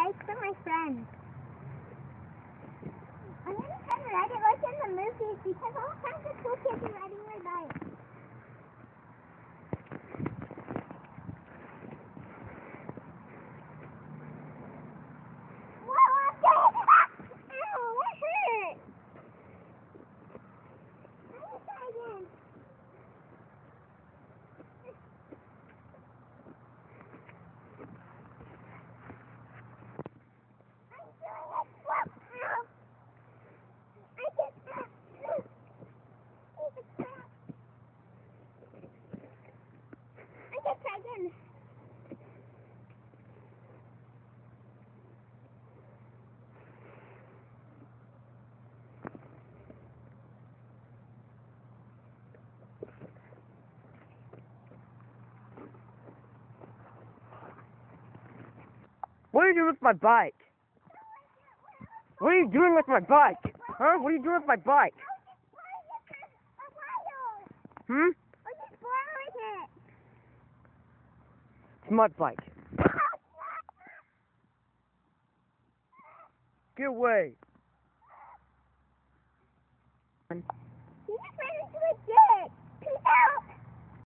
bike for my friends. I'm gonna try to ride it like in the movies because all kinds of cool kids are riding my bike. Whoa, I'm dead! Ow, that hurt! Let me try again. Again. What are you doing with my bike? What are you doing with my bike? Huh? What are you doing with my bike? Hmm? It's my bike. Get away. You just ran into a dick. Peace out.